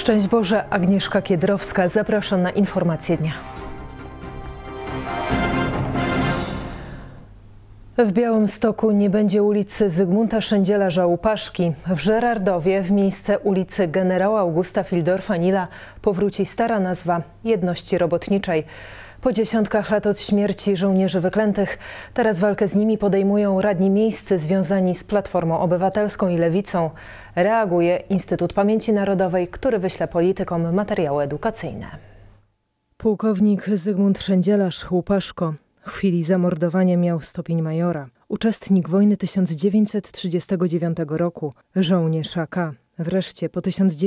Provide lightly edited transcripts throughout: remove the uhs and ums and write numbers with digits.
Szczęść Boże, Agnieszka Kiedrowska. Zapraszam na informacje dnia. W Białymstoku nie będzie ulicy Zygmunta Szendzielarza-Łupaszki. W Żerardowie w miejsce ulicy Generała Augusta Fildorfa-Nila powróci stara nazwa Jedności Robotniczej. Po dziesiątkach lat od śmierci żołnierzy wyklętych teraz walkę z nimi podejmują radni miejscy związani z Platformą Obywatelską i Lewicą. Reaguje Instytut Pamięci Narodowej, który wyśle politykom materiały edukacyjne. Pułkownik Zygmunt Szendzielarz-Łupaszko w chwili zamordowania miał stopień majora. Uczestnik wojny 1939 roku, żołnierz AK. Wreszcie po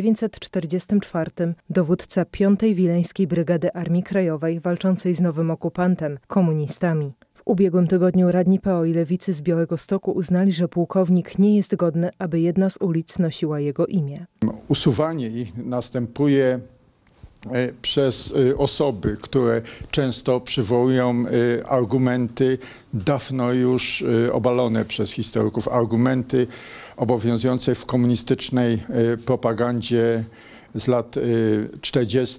1944 dowódca 5. Wileńskiej Brygady Armii Krajowej walczącej z nowym okupantem, komunistami. W ubiegłym tygodniu radni PO i Lewicy z Białegostoku uznali, że pułkownik nie jest godny, aby jedna z ulic nosiła jego imię. Usuwanie ich następuje przez osoby, które często przywołują argumenty dawno już obalone przez historyków, argumenty obowiązujące w komunistycznej propagandzie z lat 40.,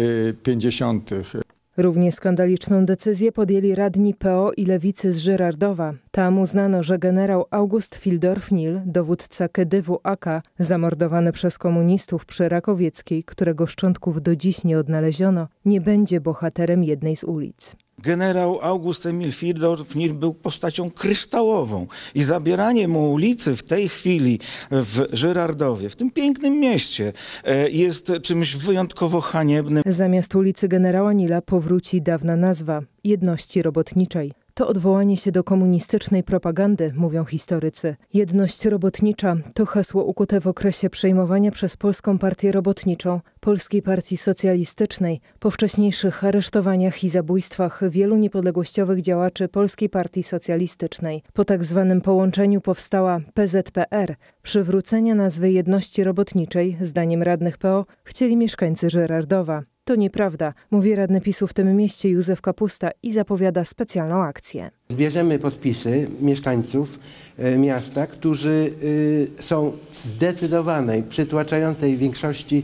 50. Równie skandaliczną decyzję podjęli radni PO i Lewicy z Żerardowa. Tam uznano, że generał August Fildorf-Nil, dowódca Kedywu AK, zamordowany przez komunistów przy Rakowieckiej, którego szczątków do dziś nie odnaleziono, nie będzie bohaterem jednej z ulic. Generał August Emil Fildorf-Nil był postacią kryształową i zabieranie mu ulicy w tej chwili w Żerardowie, w tym pięknym mieście, jest czymś wyjątkowo haniebnym. Zamiast ulicy generała Nila powróci dawna nazwa Jedności Robotniczej. To odwołanie się do komunistycznej propagandy, mówią historycy. Jedność robotnicza to hasło ukute w okresie przejmowania przez Polską Partię Robotniczą, Polskiej Partii Socjalistycznej, po wcześniejszych aresztowaniach i zabójstwach wielu niepodległościowych działaczy Polskiej Partii Socjalistycznej. Po tak zwanym połączeniu powstała PZPR. Przywrócenia nazwy Jedności Robotniczej, zdaniem radnych PO, chcieli mieszkańcy Żerardowa. To nieprawda, mówi radny PiS-u w tym mieście Józef Kapusta i zapowiada specjalną akcję. Zbierzemy podpisy mieszkańców miasta, którzy są w zdecydowanej, przytłaczającej większości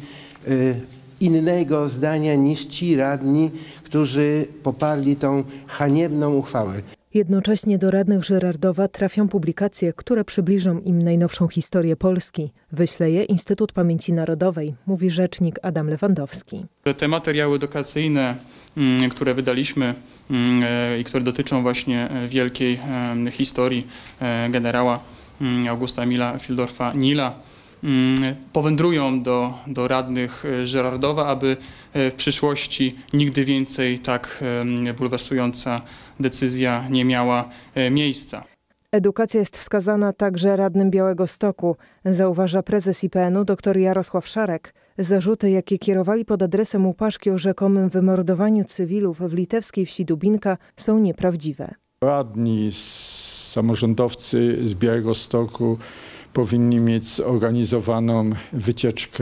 innego zdania niż ci radni, którzy poparli tą haniebną uchwałę. Jednocześnie do radnych Żerardowa trafią publikacje, które przybliżą im najnowszą historię Polski. Wyśle je Instytut Pamięci Narodowej, mówi rzecznik Adam Lewandowski. Te materiały edukacyjne, które wydaliśmy i które dotyczą właśnie wielkiej historii generała Augusta Emila Fildorfa-Nila, powędrują do radnych Żerardowa, aby w przyszłości nigdy więcej tak bulwersująca decyzja nie miała miejsca. Edukacja jest wskazana także radnym Białegostoku, zauważa prezes IPN-u dr Jarosław Szarek. Zarzuty, jakie kierowali pod adresem Łupaszki o rzekomym wymordowaniu cywilów w litewskiej wsi Dubinka, są nieprawdziwe. Radni, samorządowcy z Białegostoku powinni mieć zorganizowaną wycieczkę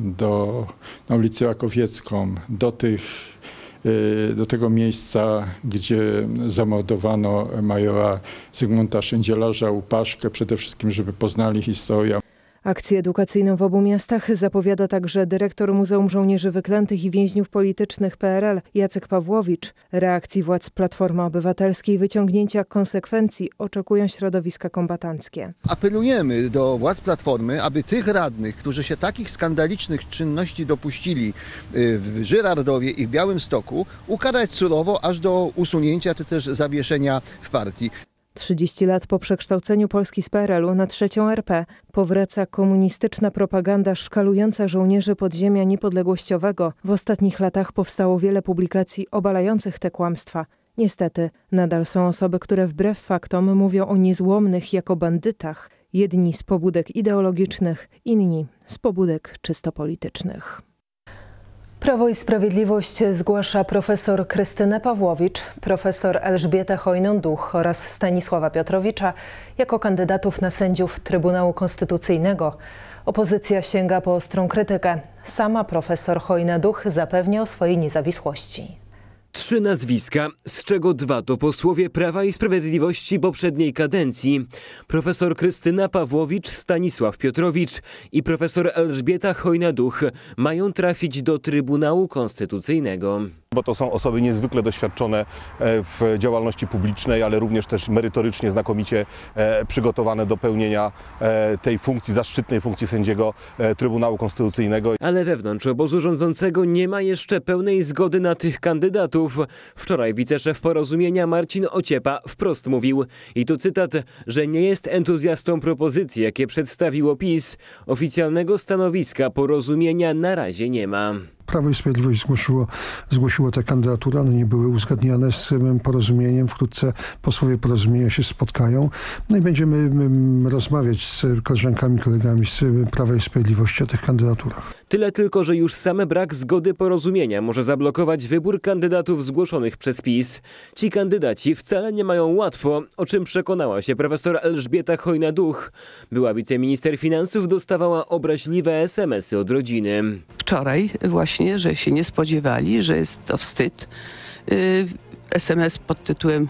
na ulicę Rakowiecką, do tego miejsca, gdzie zamordowano majora Zygmunta Szendzielarza-Łupaszkę, przede wszystkim, żeby poznali historię. Akcję edukacyjną w obu miastach zapowiada także dyrektor Muzeum Żołnierzy Wyklętych i Więźniów Politycznych PRL Jacek Pawłowicz. Reakcji władz Platformy Obywatelskiej i wyciągnięcia konsekwencji oczekują środowiska kombatanckie. Apelujemy do władz Platformy, aby tych radnych, którzy się takich skandalicznych czynności dopuścili w Żerardowie i w Białymstoku, ukarać surowo aż do usunięcia czy też zawieszenia w partii. 30 lat po przekształceniu Polski z PRL-u na trzecią RP powraca komunistyczna propaganda szkalująca żołnierzy podziemia niepodległościowego. W ostatnich latach powstało wiele publikacji obalających te kłamstwa. Niestety, nadal są osoby, które wbrew faktom mówią o niezłomnych jako bandytach. Jedni z pobudek ideologicznych, inni z pobudek czysto politycznych. Prawo i Sprawiedliwość zgłasza profesor Krystynę Pawłowicz, profesor Elżbietę Chojną-Duch oraz Stanisława Piotrowicza jako kandydatów na sędziów Trybunału Konstytucyjnego. Opozycja sięga po ostrą krytykę. Sama profesor Chojna-Duch zapewnia o swojej niezawisłości. 3 nazwiska, z czego 2 to posłowie Prawa i Sprawiedliwości poprzedniej kadencji. Profesor Krystyna Pawłowicz, Stanisław Piotrowicz i profesor Elżbieta Chojna-Duch mają trafić do Trybunału Konstytucyjnego. Bo to są osoby niezwykle doświadczone w działalności publicznej, ale również też merytorycznie znakomicie przygotowane do pełnienia tej funkcji, zaszczytnej funkcji sędziego Trybunału Konstytucyjnego. Ale wewnątrz obozu rządzącego nie ma jeszcze pełnej zgody na tych kandydatów. Wczoraj wiceszef Porozumienia Marcin Ociepa wprost mówił, i tu cytat, że nie jest entuzjastą propozycji, jakie przedstawiło PiS. Oficjalnego stanowiska Porozumienia na razie nie ma. Prawo i Sprawiedliwość zgłosiło te kandydatury, one nie były uzgadniane z Porozumieniem. Wkrótce posłowie Porozumienia się spotkają. No i będziemy rozmawiać z koleżankami, kolegami z Prawa i Sprawiedliwości o tych kandydaturach. Tyle tylko, że już sam brak zgody Porozumienia może zablokować wybór kandydatów zgłoszonych przez PiS. Ci kandydaci wcale nie mają łatwo, o czym przekonała się profesor Elżbieta Chojna-Duch. Była wiceminister finansów, dostawała obraźliwe SMS-y od rodziny. Wczoraj właśnie, że się nie spodziewali, że jest to wstyd. SMS pod tytułem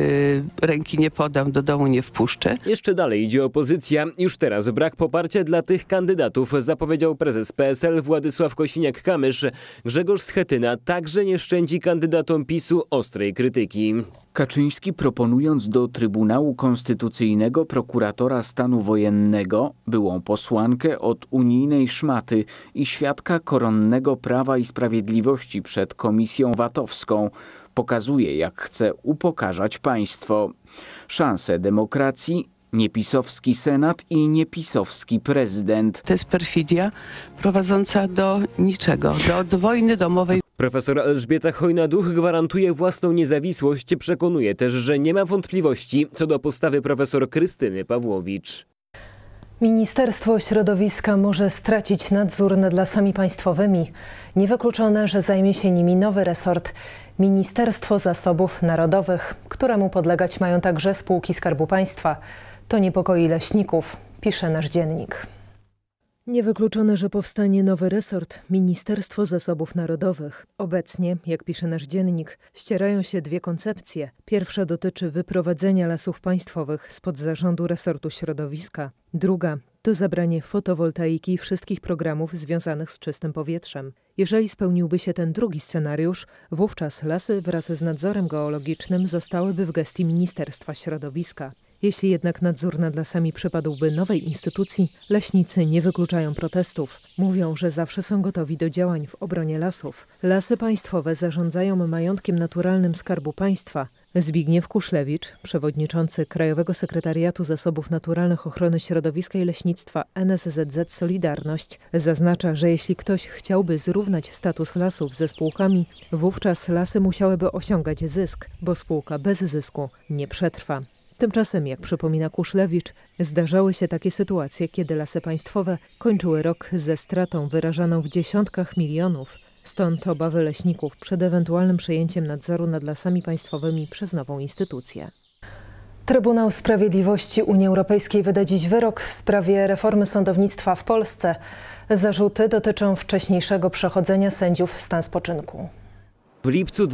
ręki nie podam, do domu nie wpuszczę. Jeszcze dalej idzie opozycja. Już teraz brak poparcia dla tych kandydatów zapowiedział prezes PSL Władysław Kosiniak-Kamysz. Grzegorz Schetyna także nie szczędzi kandydatom PiS-u ostrej krytyki. Kaczyński, proponując do Trybunału Konstytucyjnego prokuratora stanu wojennego, byłą posłankę od unijnej szmaty i świadka koronnego Prawa i Sprawiedliwości przed Komisją VAT-owską, pokazuje, jak chce upokarzać państwo. Szanse demokracji, niepisowski senat i niepisowski prezydent. To jest perfidia prowadząca do niczego, do wojny domowej. Profesor Elżbieta Chojna-Duch gwarantuje własną niezawisłość. Przekonuje też, że nie ma wątpliwości co do postawy profesor Krystyny Pawłowicz. Ministerstwo Środowiska może stracić nadzór nad lasami państwowymi. Niewykluczone, że zajmie się nimi nowy resort – Ministerstwo Zasobów Narodowych, któremu podlegać mają także spółki Skarbu Państwa. To niepokoi leśników, pisze nasz dziennik. Niewykluczone, że powstanie nowy resort – Ministerstwo Zasobów Narodowych. Obecnie, jak pisze nasz dziennik, ścierają się 2 koncepcje. Pierwsza dotyczy wyprowadzenia lasów państwowych spod zarządu resortu środowiska. Druga to zabranie fotowoltaiki i wszystkich programów związanych z czystym powietrzem. Jeżeli spełniłby się ten drugi scenariusz, wówczas lasy wraz z nadzorem geologicznym zostałyby w gestii Ministerstwa Środowiska. Jeśli jednak nadzór nad lasami przypadłby nowej instytucji, leśnicy nie wykluczają protestów. Mówią, że zawsze są gotowi do działań w obronie lasów. Lasy państwowe zarządzają majątkiem naturalnym Skarbu Państwa. Zbigniew Kuszlewicz, przewodniczący Krajowego Sekretariatu Zasobów Naturalnych Ochrony Środowiska i Leśnictwa NSZZ Solidarność, zaznacza, że jeśli ktoś chciałby zrównać status lasów ze spółkami, wówczas lasy musiałyby osiągać zysk, bo spółka bez zysku nie przetrwa. Tymczasem, jak przypomina Kuszlewicz, zdarzały się takie sytuacje, kiedy lasy państwowe kończyły rok ze stratą wyrażaną w dziesiątkach milionów. Stąd obawy leśników przed ewentualnym przejęciem nadzoru nad lasami państwowymi przez nową instytucję. Trybunał Sprawiedliwości Unii Europejskiej wyda dziś wyrok w sprawie reformy sądownictwa w Polsce. Zarzuty dotyczą wcześniejszego przechodzenia sędziów w stan spoczynku. W lipcu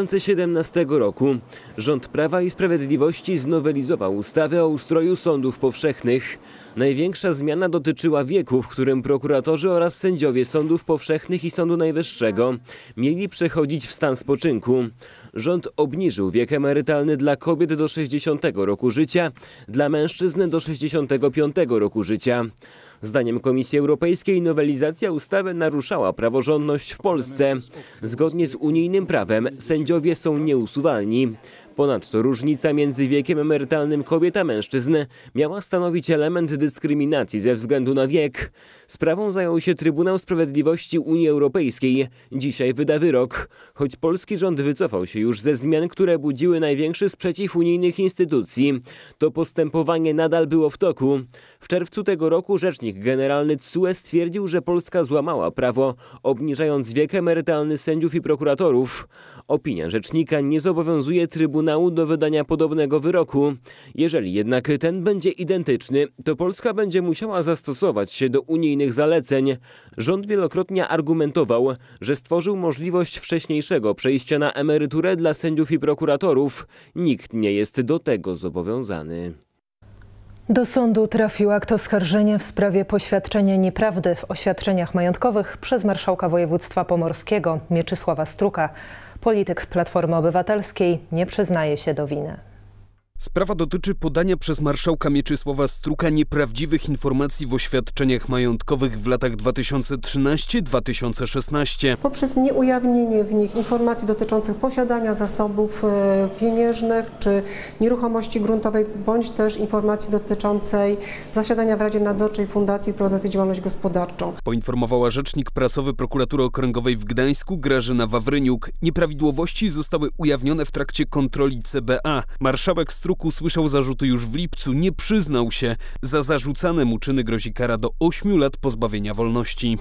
2017 roku rząd Prawa i Sprawiedliwości znowelizował ustawę o ustroju sądów powszechnych. Największa zmiana dotyczyła wieku, w którym prokuratorzy oraz sędziowie sądów powszechnych i Sądu Najwyższego mieli przechodzić w stan spoczynku. Rząd obniżył wiek emerytalny dla kobiet do 60 roku życia, dla mężczyzn do 65 roku życia. Zdaniem Komisji Europejskiej nowelizacja ustawy naruszała praworządność w Polsce. Zgodnie z unijnym prawem sędziowie są nieusuwalni. Ponadto różnica między wiekiem emerytalnym kobiet a mężczyzn miała stanowić element dyskryminacji ze względu na wiek. Sprawą zajął się Trybunał Sprawiedliwości Unii Europejskiej. Dzisiaj wyda wyrok. Choć polski rząd wycofał się już ze zmian, które budziły największy sprzeciw unijnych instytucji, to postępowanie nadal było w toku. W czerwcu tego roku rzecznik generalny TSUE stwierdził, że Polska złamała prawo, obniżając wiek emerytalny sędziów i prokuratorów. Opinia rzecznika nie zobowiązuje Trybunału Trybunału do wydania podobnego wyroku. Jeżeli jednak ten będzie identyczny, to Polska będzie musiała zastosować się do unijnych zaleceń. Rząd wielokrotnie argumentował, że stworzył możliwość wcześniejszego przejścia na emeryturę dla sędziów i prokuratorów. Nikt nie jest do tego zobowiązany. Do sądu trafił akt oskarżenia w sprawie poświadczenia nieprawdy w oświadczeniach majątkowych przez marszałka województwa pomorskiego Mieczysława Struka. Polityk Platformy Obywatelskiej nie przyznaje się do winy. Sprawa dotyczy podania przez marszałka Mieczysława Struka nieprawdziwych informacji w oświadczeniach majątkowych w latach 2013-2016. Poprzez nieujawnienie w nich informacji dotyczących posiadania zasobów pieniężnych czy nieruchomości gruntowej, bądź też informacji dotyczącej zasiadania w Radzie Nadzorczej Fundacji prowadzącej działalność gospodarczą. Poinformowała rzecznik prasowy Prokuratury Okręgowej w Gdańsku Grażyna Wawryniuk. Nieprawidłowości zostały ujawnione w trakcie kontroli CBA. Marszałek Struk usłyszał zarzuty już w lipcu, nie przyznał się. Za zarzucane mu czyny grozi kara do 8 lat pozbawienia wolności.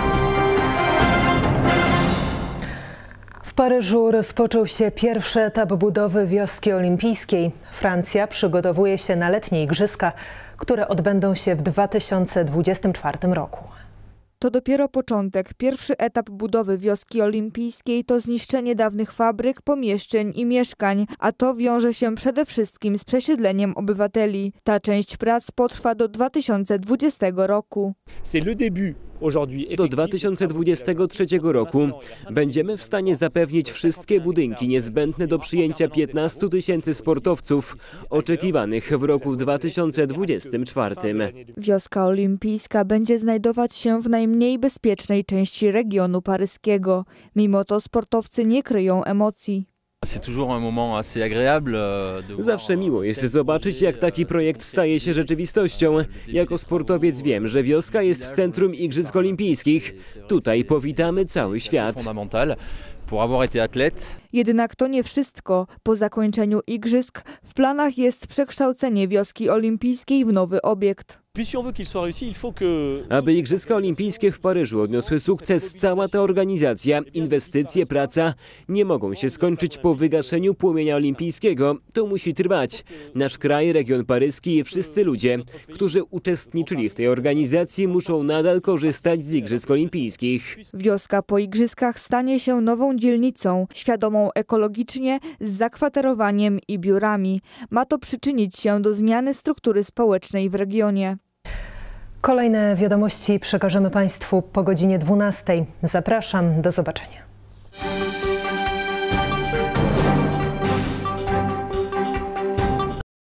W Paryżu rozpoczął się pierwszy etap budowy wioski olimpijskiej. Francja przygotowuje się na letnie igrzyska, które odbędą się w 2024 roku. To dopiero początek. Pierwszy etap budowy wioski olimpijskiej to zniszczenie dawnych fabryk, pomieszczeń i mieszkań, a to wiąże się przede wszystkim z przesiedleniem obywateli. Ta część prac potrwa do 2020 roku. Do 2023 roku będziemy w stanie zapewnić wszystkie budynki niezbędne do przyjęcia 15 000 sportowców oczekiwanych w roku 2024. Wioska olimpijska będzie znajdować się w najmniej bezpiecznej części regionu paryskiego. Mimo to sportowcy nie kryją emocji. Zawsze miło jest zobaczyć, jak taki projekt staje się rzeczywistością. Jako sportowiec wiem, że wioska jest w centrum Igrzysk Olimpijskich. Tutaj powitamy cały świat. Jednak to nie wszystko. Po zakończeniu igrzysk w planach jest przekształcenie wioski olimpijskiej w nowy obiekt. Aby Igrzyska Olimpijskie w Paryżu odniosły sukces, cała ta organizacja, inwestycje, praca nie mogą się skończyć po wygaszeniu płomienia olimpijskiego. To musi trwać. Nasz kraj, region paryski i wszyscy ludzie, którzy uczestniczyli w tej organizacji, muszą nadal korzystać z Igrzysk Olimpijskich. Wioska po igrzyskach stanie się nową dzielnicą, świadomą ekologicznie, z zakwaterowaniem i biurami. Ma to przyczynić się do zmiany struktury społecznej w regionie. Kolejne wiadomości przekażemy Państwu po godzinie 12. Zapraszam, do zobaczenia.